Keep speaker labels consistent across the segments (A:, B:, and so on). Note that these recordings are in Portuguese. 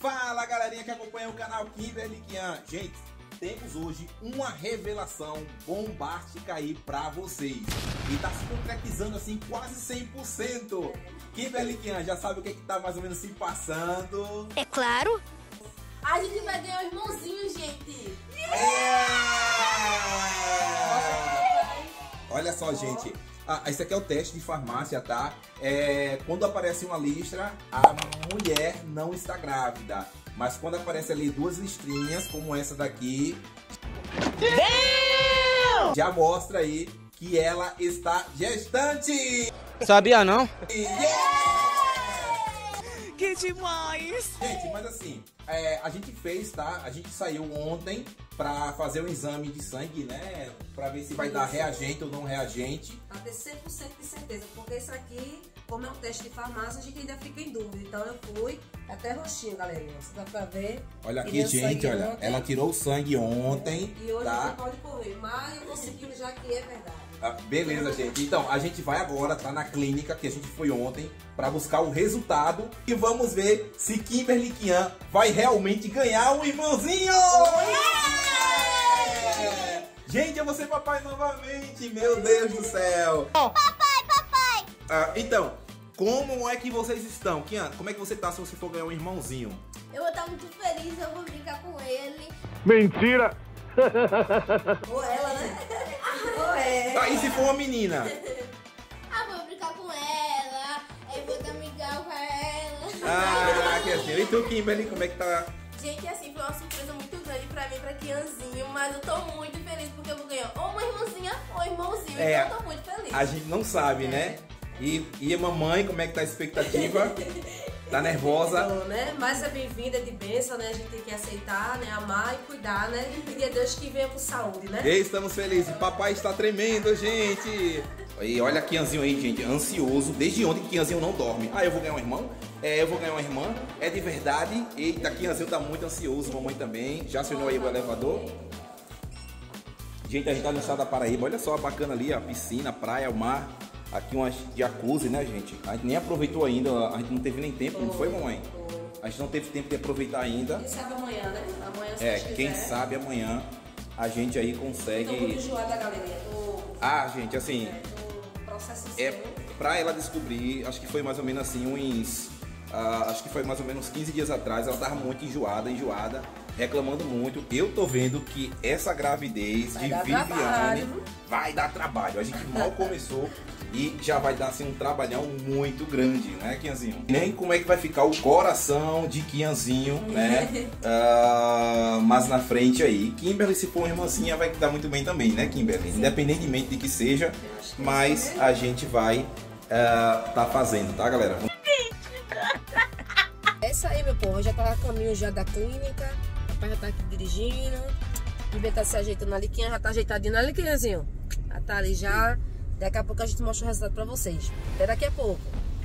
A: Fala galerinha que acompanha o canal Kimberly Kian. Gente, temos hoje uma revelação bombástica aí pra vocês. E tá se concretizando assim quase 100%. Kimberly Kian, já sabe o que tá mais ou menos se passando?
B: É claro.
C: A gente vai ganhar um irmãozinho, gente.
A: Olha só, gente. Esse aqui é o teste de farmácia, tá? Quando aparece uma listra, a mulher não está grávida. Mas quando aparece ali duas listrinhas, como essa daqui, já mostra aí que ela está gestante.
D: Sabia não?
B: Que demais!
A: Gente, mas assim, a gente fez, tá? A gente saiu ontem pra fazer um exame de sangue, né? Pra ver se vai dar reagente ou não reagente.
E: Pra ter 100% de certeza, porque isso aqui, como é um teste de farmácia, a gente ainda fica em dúvida. Então eu fui até roxinho, galerinha. Você dá pra ver.
A: Olha aqui, gente, olha.
E: Ontem,
A: ela tirou o sangue ontem,
E: e hoje
A: tá?
E: você pode correr, mas eu tô sentindo já que é verdade.
A: Beleza, gente. Então, a gente vai agora, tá na clínica que a gente foi ontem pra buscar o resultado e vamos ver se Kimberly Kian vai realmente ganhar um irmãozinho! Gente, eu vou ser papai novamente, meu Deus do céu!
B: Papai!
A: Então, como é que vocês estão? Kian, como é que você tá se você for ganhar um irmãozinho?
C: Eu vou estar muito feliz, eu vou brincar com ele.
D: Mentira!
E: Ou ela, né? Ou é.
A: E se for uma menina?
C: Vou brincar com ela, eu vou dar migal pra ela.
A: Que assim. E tu, Kimberly, como é que tá?
C: Gente, assim, foi uma surpresa muito grande pra mim, pra Kianzinho, mas eu tô muito feliz porque eu vou ganhar ou uma irmãzinha ou um irmãozinho, então eu tô muito feliz.
A: A gente não sabe, né? E a mamãe, como é que tá a expectativa? Tá nervosa?
E: Então, né? Mas é bem-vinda, é de bênção, né? A gente tem que aceitar, né? Amar e cuidar, né? E pedir a Deus que venha com saúde, né?
A: E estamos felizes. Papai está tremendo, gente. E olha Kianzinho aí, gente, ansioso. Desde ontem que Kianzinho não dorme. Eu vou ganhar um irmão? Eu vou ganhar uma irmã. É de verdade. Eita, Kianzinho tá muito ansioso. Mamãe também. Já acionou aí o elevador? Gente, a gente tá no estado da Paraíba. Olha só, bacana ali, a piscina, a praia, o mar. Aqui umas jacuzzi, né, gente? A gente nem aproveitou ainda. A gente não teve nem tempo, não foi, mamãe? A gente não teve tempo de aproveitar ainda.
E: Quem sabe amanhã, né? Amanhã, se Deus quiser.
A: Quem sabe amanhã a gente aí consegue...
E: Tô muito enjoada, galerinha.
A: Gente, assim...
E: Processo
A: pra ela descobrir, acho que foi mais ou menos assim uns... acho que foi mais ou menos 15 dias atrás, ela tava muito enjoada, reclamando muito. Eu tô vendo que essa gravidez de Viviane vai dar trabalho. A gente mal começou e já vai dar assim um trabalhão muito grande, né, Kianzinho? Nem como é que vai ficar o coração de Kianzinho, né? Mas na frente aí, Kimberly, se for uma irmãzinha, vai dar muito bem também, né, Kimberly? Sim. Independentemente de que seja, mas a gente vai tá fazendo, tá, galera?
E: É isso aí, meu povo. Já tá a caminho já da clínica. O papai já tá aqui dirigindo. O bebê tá se ajeitando ali. Quem já tá ajeitadinho ali, Kianzinho? Já tá ali já. Daqui a pouco a gente mostra o resultado pra vocês. Até daqui a pouco.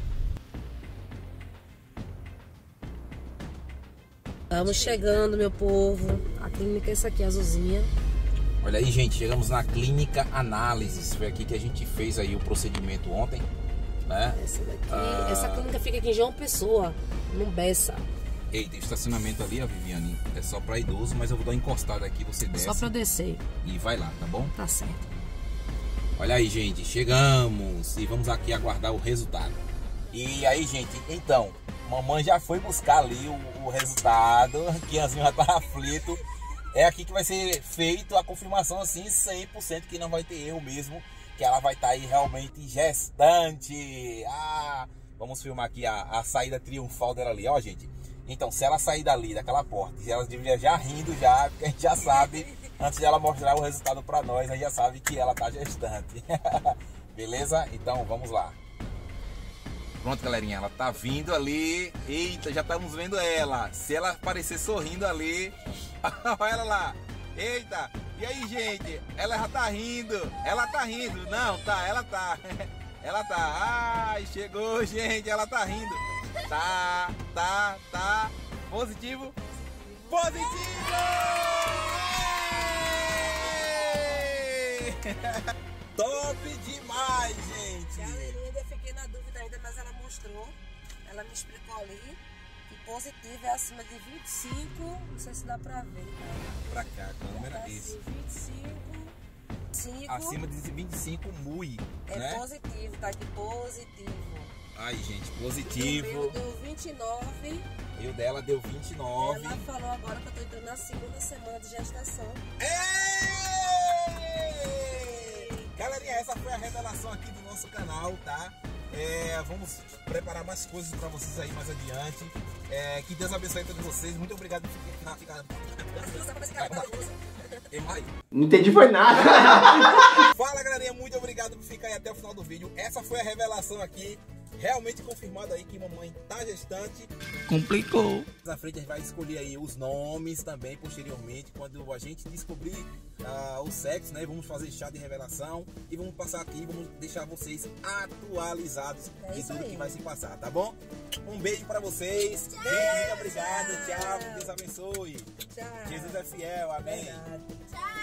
E: Estamos chegando, meu povo. A clínica é essa aqui, azulzinha.
A: Olha aí, gente, chegamos na Clínica Análises. Foi aqui que a gente fez aí o procedimento ontem, né?
E: Essa daqui, essa clínica fica aqui em João Pessoa, no Bessa.
A: Eita, o estacionamento ali, a Viviane, é só pra idoso, mas eu vou dar uma encostada aqui, você desce.
E: Só pra descer.
A: E vai lá, tá bom?
E: Tá certo.
A: Olha aí, gente, chegamos e vamos aqui aguardar o resultado. E aí, gente, então, mamãe já foi buscar ali o resultado, Kianzinho já tá aflito. É aqui que vai ser feito a confirmação assim, 100% que não vai ter erro mesmo, que ela vai estar aí realmente gestante. Vamos filmar aqui a saída triunfal dela ali, ó, gente. Então, se ela sair dali, daquela porta, ela deveria já rindo já, porque a gente já sabe, antes de ela mostrar o resultado pra nós, a gente já sabe que ela tá gestante. Beleza? Então, vamos lá. Pronto, galerinha, ela tá vindo ali. Eita, já estamos vendo ela. Se ela aparecer sorrindo ali, olha ela lá. Eita, e aí, gente? Ela já tá rindo. Ela tá rindo. Não, tá, ela tá. Ela tá. Ai, chegou, gente. Ela tá rindo. Tá. Positivo? Positivo! Top demais, gente!
E: Galerinha, eu fiquei na dúvida ainda, mas ela mostrou. Ela me explicou ali. que positivo é acima de 25, não sei se dá pra ver. Tá?
A: Pra cá, a câmera,
E: Tá
A: isso.
E: assim, 25.
A: Acima de 25, mui,
E: É
A: né?
E: positivo, tá aqui positivo.
A: Ai, gente,
E: O
A: positivo.
E: meu deu 29.
A: E o dela deu 29.
E: Ela falou agora que eu tô entrando na segunda semana de gestação.
A: Ei! Galerinha, essa foi a revelação aqui do nosso canal, tá? Vamos preparar mais coisas pra vocês aí mais adiante. Que Deus abençoe todos vocês. Muito obrigado por ficar.
D: Não entendi foi nada.
A: Fala, galerinha, muito obrigado por ficar aí até o final do vídeo. Essa foi a revelação aqui, realmente confirmada aí que mamãe tá gestante.
D: Complicou.
A: Na frente a gente vai escolher aí os nomes também posteriormente, quando a gente descobrir o sexo, né? Vamos fazer chá de revelação e vamos passar aqui, vamos deixar vocês atualizados de tudo que vai se passar, tá bom? Um beijo pra vocês. Tchau. Muito obrigado, tchau, que Deus abençoe.
E: Tchau.
A: Jesus é fiel, amém.
E: Verdade.
C: Tchau.